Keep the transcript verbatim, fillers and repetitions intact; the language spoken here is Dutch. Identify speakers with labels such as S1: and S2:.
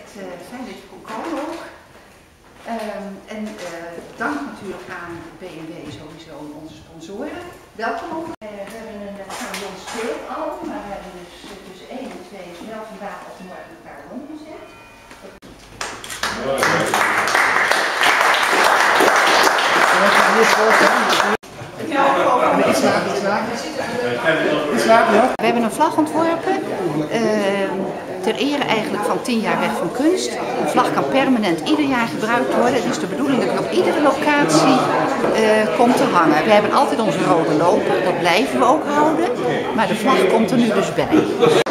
S1: uh, fijn dat je kon komen ook. Um, en uh, dank natuurlijk aan B en W sowieso, onze sponsoren. Welkom ook. Uh, we hebben een van ons speelalbum, maar we hebben dus uh, tussen één en twee zowel vandaag als morgen een paar rondgezet. We hebben een vlag ontworpen, uh, ter ere eigenlijk van tien jaar Weg van Kunst. Een vlag kan permanent ieder jaar gebruikt worden. Het is de bedoeling dat het op iedere locatie uh, komt te hangen. We hebben altijd onze rode loper, dat blijven we ook houden, maar de vlag komt er nu dus bij.